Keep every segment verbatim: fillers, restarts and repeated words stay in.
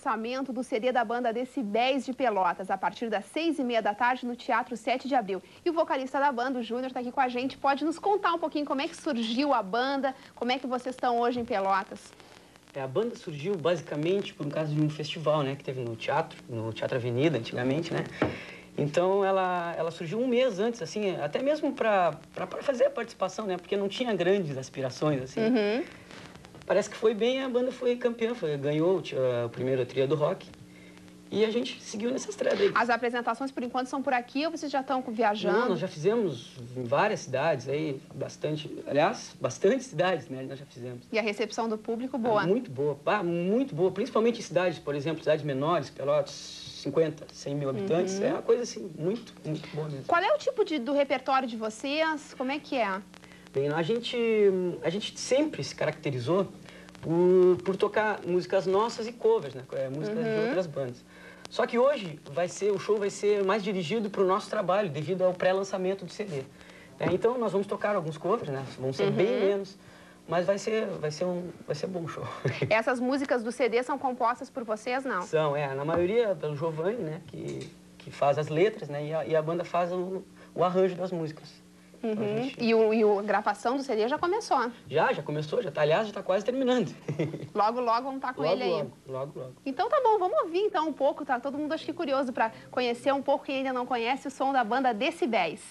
Lançamento do C D da banda Decibéis de Pelotas, a partir das seis e meia da tarde no Teatro sete de abril. E o vocalista da banda, o Júnior, está aqui com a gente. Pode nos contar um pouquinho como é que surgiu a banda, como é que vocês estão hoje em Pelotas? É, a banda surgiu basicamente por causa de um festival, né, que teve no teatro, no Teatro Avenida, antigamente, né? Então ela, ela surgiu um mês antes, assim, até mesmo para fazer a participação, né? Porque não tinha grandes aspirações, assim. Uhum. Parece que foi bem, a banda foi campeã, foi, ganhou o primeiro trio do rock. E a gente seguiu nessa estrada aí. As apresentações, por enquanto, são por aqui ou vocês já estão viajando? Não, nós já fizemos em várias cidades aí, bastante, aliás, bastante cidades, né, nós já fizemos. E a recepção do público, boa? Ah, muito boa, ah, muito boa, principalmente em cidades, por exemplo, cidades menores, Pelotas, cinquenta, cem mil habitantes, uhum. É uma coisa assim, muito, muito boa mesmo. Qual é o tipo de, do repertório de vocês? Como é que é? Bem, a gente, a gente sempre se caracterizou por, por tocar músicas nossas e covers, né, músicas uhum. de outras bandas. Só que hoje vai ser, o show vai ser mais dirigido para o nosso trabalho, devido ao pré-lançamento do C D. É, então nós vamos tocar alguns covers, né? Vão ser uhum. bem menos, mas vai ser, vai ser um, vai ser bom show. Essas músicas do C D são compostas por vocês, não? São, é, na maioria pelo Giovanni, né? Que, que faz as letras, né? E a, e a banda faz o, o arranjo das músicas. Uhum. Então, a gente... E, o, e a gravação do C D já começou? Já, já começou, já tá, aliás, já está quase terminando. Logo, logo vamos estar com logo, ele aí. Logo, logo, logo. Então tá bom, vamos ouvir então um pouco, tá? Todo mundo acho que curioso para conhecer um pouco, quem ainda não conhece, o som da banda Decibéis.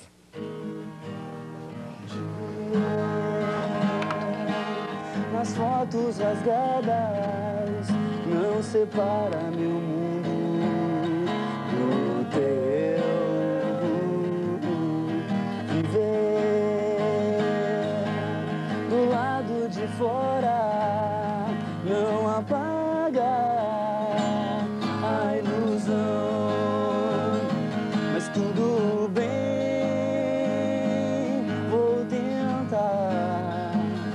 Nas fotos rasgadas, não separa meu mundo do teu. De fora não apaga a ilusão, mas tudo bem, vou tentar.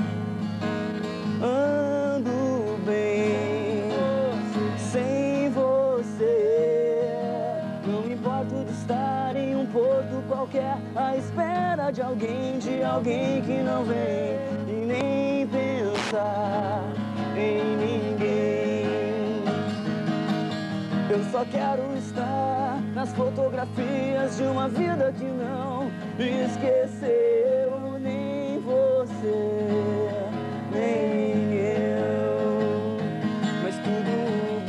Ando bem sem você, não me importo de estar em um porto qualquer à espera de alguém, de alguém que não vem e nem pensar em ninguém. Eu só quero estar nas fotografias de uma vida que não esqueceu nem você, nem eu. Mas tudo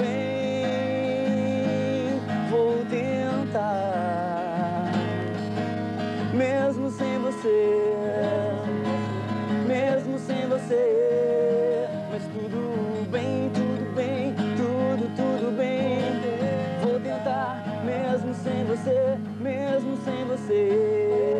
bem, vou tentar, mesmo sem você. Mesmo sem você, mas tudo bem, tudo bem, tudo, tudo bem. Vou tentar, mesmo sem você, mesmo sem você.